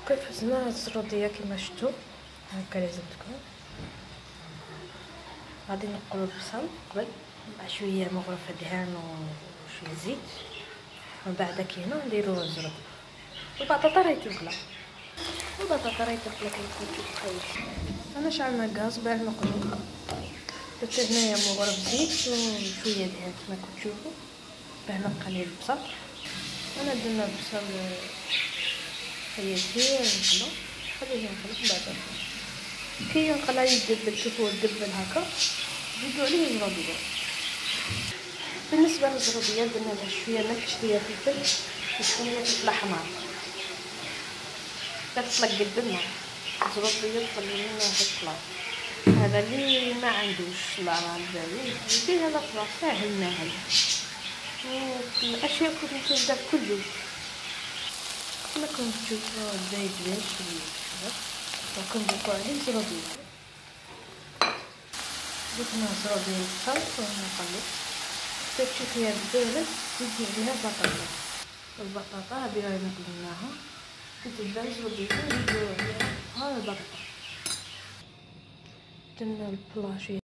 كيف زنا الزروديه كما شفتوا هكا لازم تكون. غادي نقلو البصل قبل مع شويه مغرفه دهان وشويه زيت، ومن بعد كينا نديرو الزرود. البطاطا راهي تغلى، البطاطا راهي تغلى كما تخيل. انا شعلنا الغاز باه نقلو. درت هنايا مغرف زيت وشويه دهان كما كتشوفوا باه نقلي البصل. انا درنا البصل خليتيه نقلو، خليه ينقلب من بعد كي ينقلع يدبل. شوفوا الدبل هكا نزيدو عليه الزروديه. بالنسبه للزروديه درنا لها شويه ملح شويه فلفل وشويه فلفل احمر. تطلق الدنيا الزروديه تطلق لنا هاد الطلاط. هذا اللي ما عندوش الله على بالي ندير هذا الطلاط ساهل ناهل. الاشياء كنت تبدا كلش كما كنت تشوفوا الزايد ليش وكنضيفو عليه زروديه. ضفنا زروديه البصل ونقلب حتى تشوفيها بدات. نزيد عليها البطاطا، البطاطا هذه راهي قلناها تبدا زروديه نديرو عليها البطاطا. درنا البلا شويه